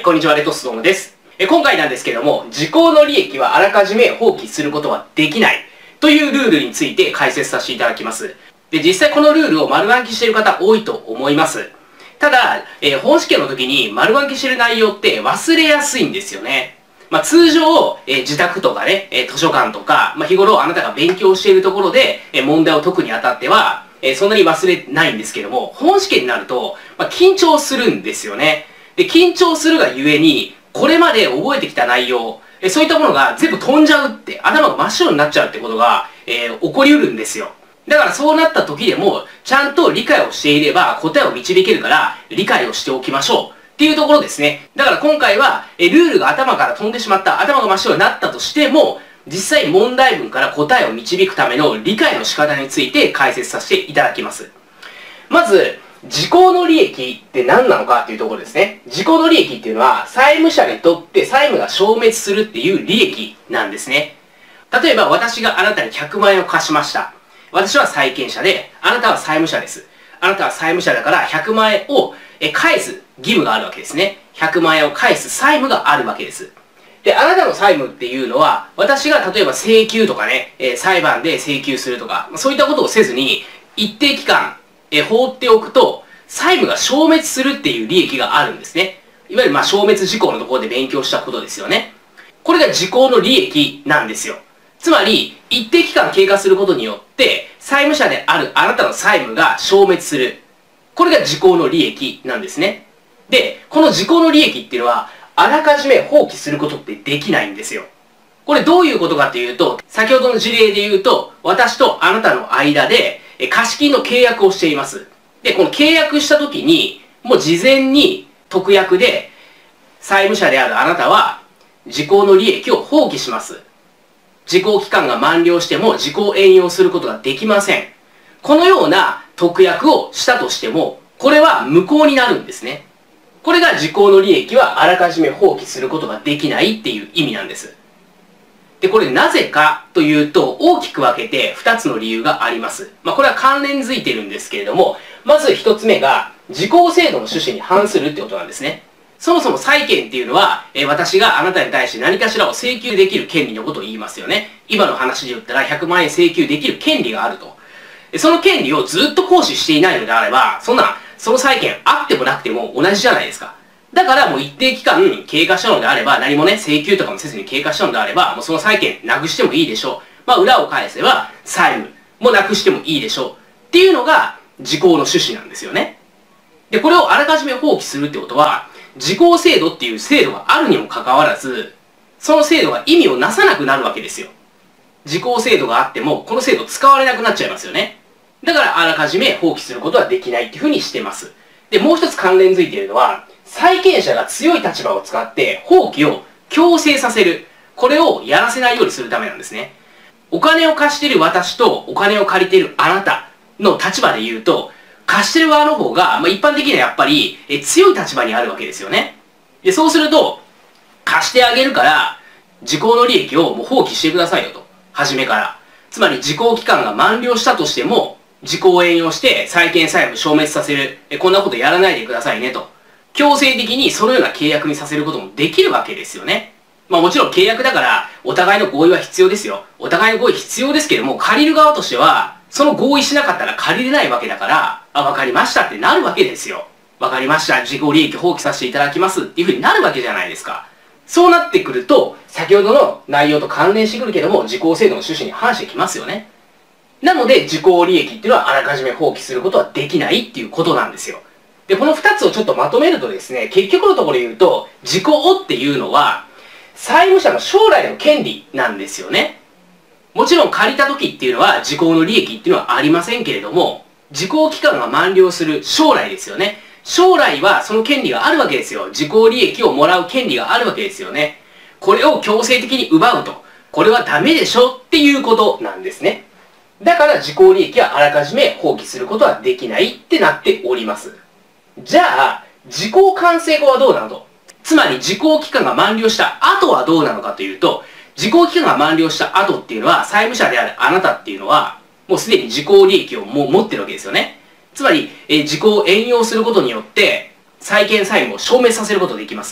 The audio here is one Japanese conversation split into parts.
こんにちは、レトスドームです。今回なんですけども、時効の利益はあらかじめ放棄することはできないというルールについて解説させていただきます。で、実際このルールを丸暗記している方多いと思います。ただ、本試験の時に丸暗記している内容って忘れやすいんですよね。通常、自宅とかね、図書館とか、日頃あなたが勉強しているところで、問題を解くにあたっては、そんなに忘れないんですけども、本試験になると、緊張するんですよね。で、緊張するがゆえに、これまで覚えてきた内容、そういったものが全部飛んじゃうって、頭が真っ白になっちゃうってことが、起こりうるんですよ。だからそうなった時でも、ちゃんと理解をしていれば答えを導けるから、理解をしておきましょう。っていうところですね。だから今回は、ルールが頭から飛んでしまった、頭が真っ白になったとしても、実際問題文から答えを導くための理解の仕方について解説させていただきます。まず、時効の利益って何なのかっていうところですね。時効の利益っていうのは、債務者にとって債務が消滅するっていう利益なんですね。例えば私があなたに100万円を貸しました。私は債権者で、あなたは債務者です。あなたは債務者だから100万円を返す義務があるわけですね。100万円を返す債務があるわけです。で、あなたの債務っていうのは、私が例えば請求とかね、裁判で請求するとか、そういったことをせずに、一定期間、放っておくと、債務が消滅するっていう利益があるんですね。いわゆる消滅時効のところで勉強したことですよね。これが時効の利益なんですよ。つまり、一定期間経過することによって、債務者であるあなたの債務が消滅する。これが時効の利益なんですね。で、この時効の利益っていうのは、あらかじめ放棄することってできないんですよ。これどういうことかっていうと、先ほどの事例で言うと、私とあなたの間で、貸金の契約をしています。で、この契約した時に、もう事前に特約で、債務者であるあなたは、時効の利益を放棄します。時効期間が満了しても時効延用することができません。このような特約をしたとしても、これは無効になるんですね。これが時効の利益はあらかじめ放棄することができないっていう意味なんです。で、これなぜかというと、大きく分けて2つの理由があります。これは関連づいてるんですけれども、まず1つ目が、時効制度の趣旨に反するってことなんですね。そもそも債権っていうのは、私があなたに対して何かしらを請求できる権利のことを言いますよね。今の話で言ったら100万円請求できる権利があると。その権利をずっと行使していないのであれば、その債権あってもなくても同じじゃないですか。だからもう一定期間経過したのであれば、何もね、請求とかもせずに経過したのであれば、もうその債権なくしてもいいでしょう。裏を返せば、債務もなくしてもいいでしょう。っていうのが、時効の趣旨なんですよね。で、これをあらかじめ放棄するってことは、時効制度っていう制度があるにもかかわらず、その制度が意味をなさなくなるわけですよ。時効制度があっても、この制度使われなくなっちゃいますよね。だから、あらかじめ放棄することはできないっていうふうにしてます。で、もう一つ関連づいているのは、債権者が強い立場を使って放棄を強制させる。これをやらせないようにするためなんですね。お金を貸している私とお金を借りているあなたの立場で言うと、貸してる側の方が、一般的にはやっぱり強い立場にあるわけですよね。で、そうすると、貸してあげるから、時効の利益をもう放棄してくださいよと。初めから。つまり時効期間が満了したとしても、時効を延用して債権債務消滅させる。こんなことやらないでくださいねと。強制的にそのような契約にさせることもできるわけですよね。もちろん契約だから、お互いの合意は必要ですよ。お互いの合意必要ですけども、借りる側としては、その合意しなかったら借りれないわけだから、わかりましたってなるわけですよ。わかりました。時効利益放棄させていただきますっていうふうになるわけじゃないですか。そうなってくると、先ほどの内容と関連してくるけども、時効制度の趣旨に反してきますよね。なので、時効利益っていうのはあらかじめ放棄することはできないっていうことなんですよ。で、この2つをちょっとまとめるとですね、結局のところで言うと、時効っていうのは、債務者の将来の権利なんですよね。もちろん借りた時っていうのは、時効の利益っていうのはありませんけれども、時効期間が満了する将来ですよね。将来はその権利があるわけですよ。時効利益をもらう権利があるわけですよね。これを強制的に奪うと、これはダメでしょっていうことなんですね。だから時効利益はあらかじめ放棄することはできないってなっております。じゃあ、時効完成後はどうなのと。つまり時効期間が満了した後はどうなのかというと、時効期間が満了した後っていうのは、債務者であるあなたっていうのは、もうすでに時効利益をもう持ってるわけですよね。つまり、時効を延用することによって、債権債務を消滅させることができます。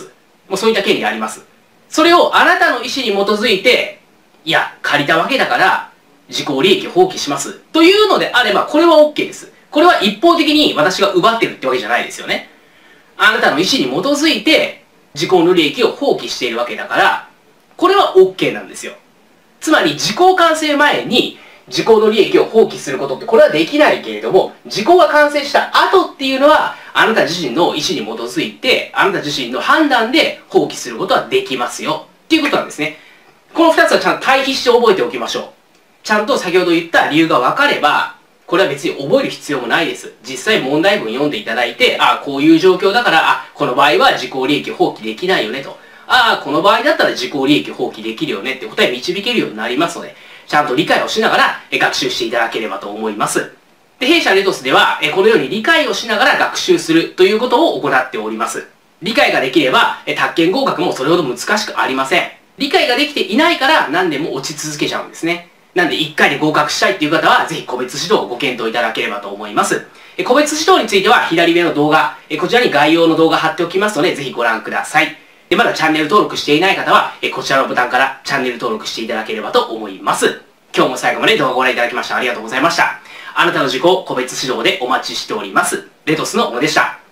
もうそういった権利あります。それをあなたの意思に基づいて、いや、借りたわけだから、自己利益を放棄します。というのであれば、これは OK です。これは一方的に私が奪ってるってわけじゃないですよね。あなたの意思に基づいて、自己の利益を放棄しているわけだから、これは OK なんですよ。つまり、時効完成前に、時効の利益を放棄することって、これはできないけれども、時効が完成した後っていうのは、あなた自身の意思に基づいて、あなた自身の判断で放棄することはできますよ。っていうことなんですね。この二つはちゃんと対比して覚えておきましょう。ちゃんと先ほど言った理由が分かれば、これは別に覚える必要もないです。実際問題文読んでいただいて、ああ、こういう状況だから、あ、この場合は自己利益放棄できないよねと。ああ、この場合だったら自己利益放棄できるよねって答え導けるようになりますので、ちゃんと理解をしながら学習していただければと思います。で、弊社レトスでは、このように理解をしながら学習するということを行っております。理解ができれば、宅建合格もそれほど難しくありません。理解ができていないから何年も落ち続けちゃうんですね。なんで1回で合格したいっていう方は、ぜひ個別指導をご検討いただければと思います。個別指導については左上の動画、こちらに概要の動画貼っておきますので、ぜひご覧ください。で、まだチャンネル登録していない方は、こちらのボタンからチャンネル登録していただければと思います。今日も最後まで動画をご覧いただきましてありがとうございました。あなたの自己個別指導でお待ちしております。レトスの小野でした。